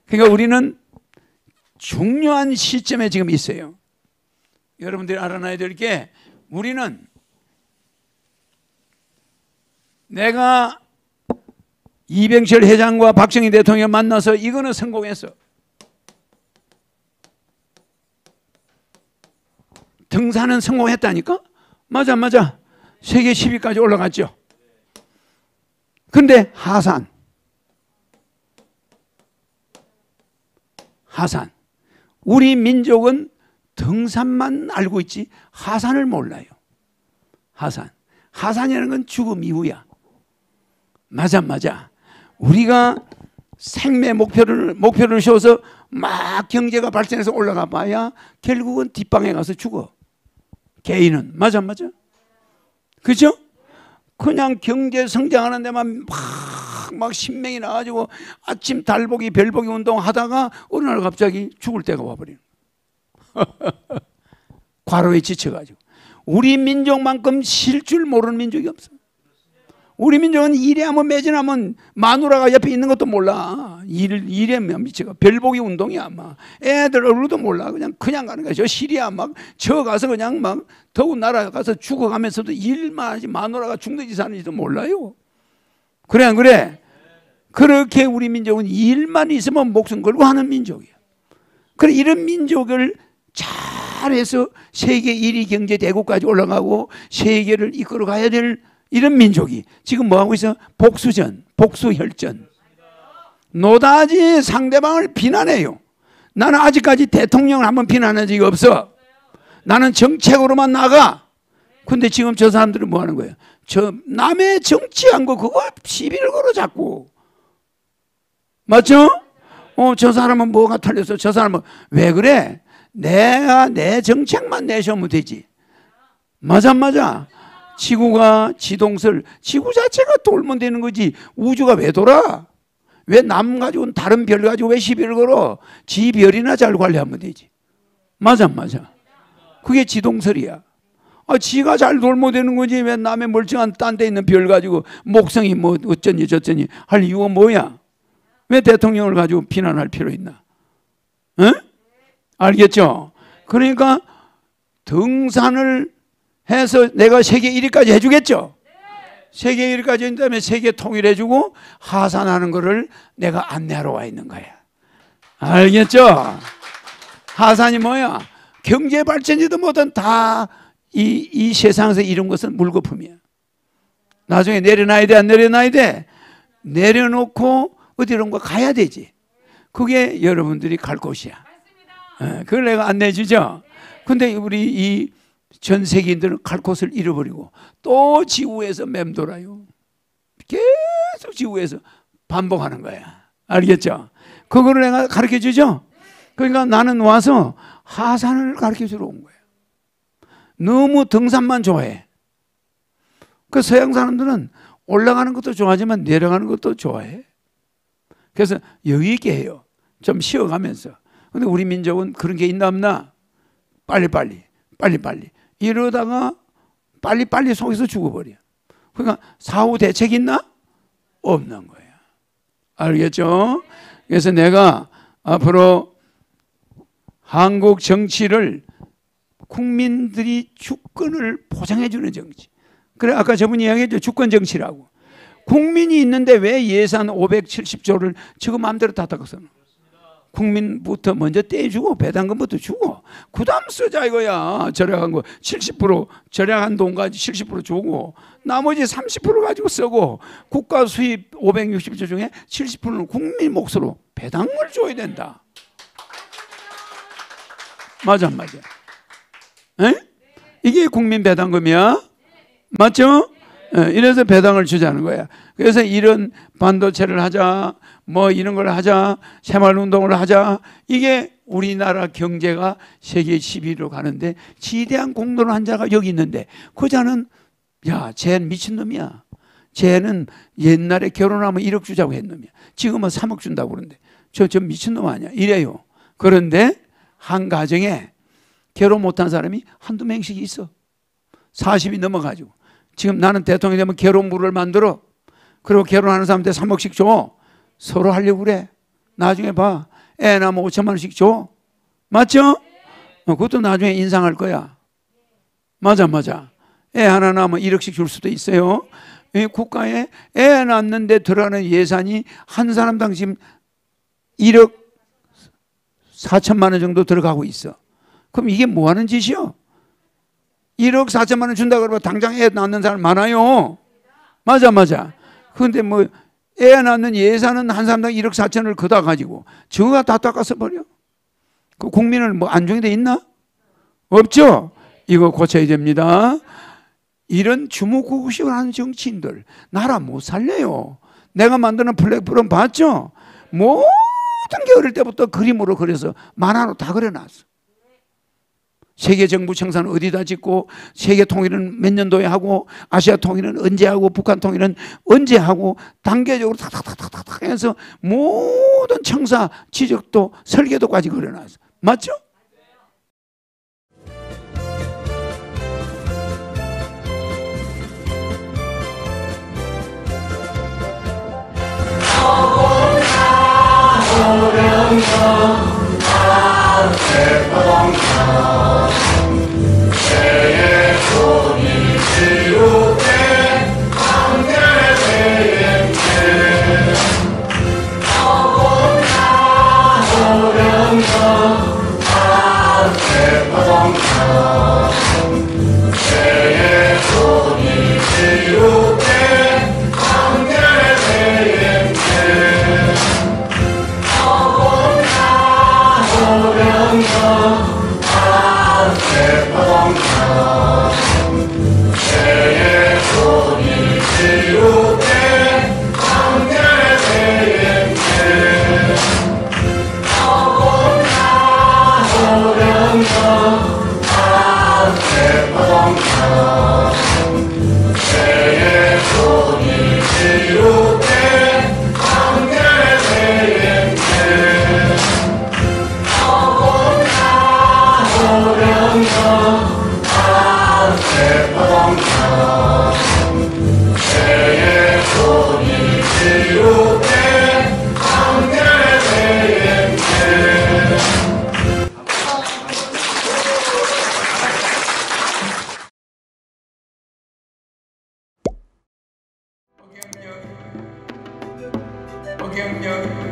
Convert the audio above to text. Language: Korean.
그러니까 우리는 중요한 시점에 지금 있어요. 여러분들이 알아놔야 될 게, 우리는 내가 이병철 회장과 박정희 대통령 만나서 이거는 성공했어. 등산은 성공했다니까? 맞아. 세계 10위까지 올라갔죠. 근데 하산. 우리 민족은 등산만 알고 있지 하산을 몰라요. 하산이라는 건 죽음 이후야. 맞아. 우리가 생애 목표를 세워서 막 경제가 발전해서 올라가 봐야 결국은 뒷방에 가서 죽어. 개인은. 맞아. 그죠? 그냥 경제 성장하는 데만 막 신명이 나가지고 아침 달보기 별보기 운동하다가 어느 날 갑자기 죽을 때가 와버리는 과로에 지쳐가지고. 우리 민족만큼 쉴 줄 모르는 민족이 없어. 우리 민족은 일에 한번 매진하면 마누라가 옆에 있는 것도 몰라. 일에 미쳐가. 별보기 운동이야. 막 애들 얼굴도 몰라. 그냥 가는 거야. 저 시리아 막 저 가서 그냥 막 더운 나라 가서 죽어가면서도 일만 하지 마누라가 죽는지 사는지도 몰라요. 그래 안 그래? 그렇게 우리 민족은 일만 있으면 목숨 걸고 하는 민족이야. 그래, 이런 민족을 잘해서 세계 1위 경제 대국까지 올라가고 세계를 이끌어 가야 될 이런 민족이 지금 뭐하고 있어? 복수전, 복수혈전. 노다지 상대방을 비난해요. 나는 아직까지 대통령을 한번 비난한 적이 없어. 나는 정책으로만 나가. 근데 지금 저 사람들은 뭐 하는 거예요? 저 남의 정치한 거 그거 시비를 걸어 자꾸. 맞죠? 저 사람은 뭐가 틀렸어? 저 사람은 왜 그래? 내가 내 정책만 내셔면 되지. 맞아. 지구가 지동설, 지구 자체가 돌면 되는 거지. 우주가 왜 돌아? 왜 남 가지고는 다른 별 가지고 왜 시비를 걸어? 지 별이나 잘 관리하면 되지. 맞아. 그게 지동설이야. 지가 잘 돌면 되는 거지. 왜 남의 멀쩡한 딴 데 있는 별 가지고 목성이 뭐 어쩌니 저쩌니 할 이유가 뭐야? 왜 대통령을 가지고 비난할 필요 있나? 응? 알겠죠? 그러니까 등산을 해서 내가 세계 1위까지 해주겠죠? 세계 1위까지 한 다음에 세계 통일해주고 하산하는 거를 내가 안내하러 와 있는 거야. 알겠죠? 하산이 뭐야? 경제 발전이든 뭐든 다 이 세상에서 이룬 것은 물거품이야. 나중에 내려놔야 돼, 안 내려놔야 돼? 내려놓고 어디론가 가야 되지. 그게 여러분들이 갈 곳이야. 그걸 내가 안내해 주죠. 근데 우리 이 전 세계인들은 갈 곳을 잃어버리고 또 지구에서 맴돌아요. 계속 지구에서 반복하는 거야. 알겠죠? 그거를 내가 가르쳐 주죠. 그러니까 나는 와서 하산을 가르쳐 주러 온 거야. 너무 등산만 좋아해. 그 서양 사람들은 올라가는 것도 좋아하지만 내려가는 것도 좋아해. 그래서 여유 있게 해요. 좀 쉬어가면서. 근데 우리 민족은 그런 게 있나 없나? 빨리빨리. 이러다가 빨리빨리 속에서 죽어버려. 그러니까 사후 대책이 있나? 없는 거야. 알겠죠? 그래서 내가 앞으로 한국 정치를 국민들이 주권을 보장해주는 정치. 그래, 아까 저분이 이야기했죠. 주권 정치라고. 국민이 있는데 왜 예산 570조를 지금 마음대로 다 닦아서는? 국민부터 먼저 떼주고 배당금부터 주고 그 다음 쓰자 이거야. 절약한 거 70% 절약한 돈까지 70% 주고 나머지 30% 가지고 쓰고 국가 수입 560조 중에 70%는 국민 몫으로 배당을 줘야 된다. 맞아. 에? 이게 국민 배당금이야. 맞죠? 이래서 배당을 주자는 거야. 그래서 이런 반도체를 하자, 뭐 이런 걸 하자, 새마을운동을 하자. 이게 우리나라 경제가 세계 10위로 가는데 지대한 공로를 한 자가 여기 있는데 그 자는 야, 쟤는 미친놈이야. 쟤는 옛날에 결혼하면 1억 주자고 했는 놈이야. 지금은 3억 준다고 그러는데 저 미친놈 아니야. 이래요. 그런데 한 가정에 결혼 못한 사람이 한두 명씩 있어. 40이 넘어가지고. 지금 나는 대통령이 되면 결혼부를 만들어. 그리고 결혼하는 사람한테 3억씩 줘. 서로 하려고 그래. 나중에 봐. 애 낳으면 5천만 원씩 줘. 맞죠? 그것도 나중에 인상할 거야. 맞아. 애 하나 낳으면 1억씩 줄 수도 있어요. 국가에 애 낳는데 들어가는 예산이 한 사람당 지금 1억 4천만 원 정도 들어가고 있어. 그럼 이게 뭐 하는 짓이요? 1억 4천만 원 준다 그러면 당장 애 낳는 사람 많아요. 맞아. 그런데 뭐 애 낳는 예산은 한 사람당 1억 4천을 걷어 가지고 저가 다 닦아서 버려. 그 국민을 뭐 안정돼 있나? 없죠? 이거 고쳐야 됩니다. 이런 주먹구구식을 하는 정치인들 나라 못 살려요. 내가 만드는 플랫폼 봤죠? 모든 게 어릴 때부터 그림으로 그려서 만화로 다 그려놨어. 세계 정부 청사는 어디다 짓고, 세계 통일은 몇 년도에 하고, 아시아 통일은 언제 하고, 북한 통일은 언제 하고, 단계적으로 탁탁탁탁탁 해서 모든 청사 지적도 설계도까지 그려놨어. 맞죠? 어경영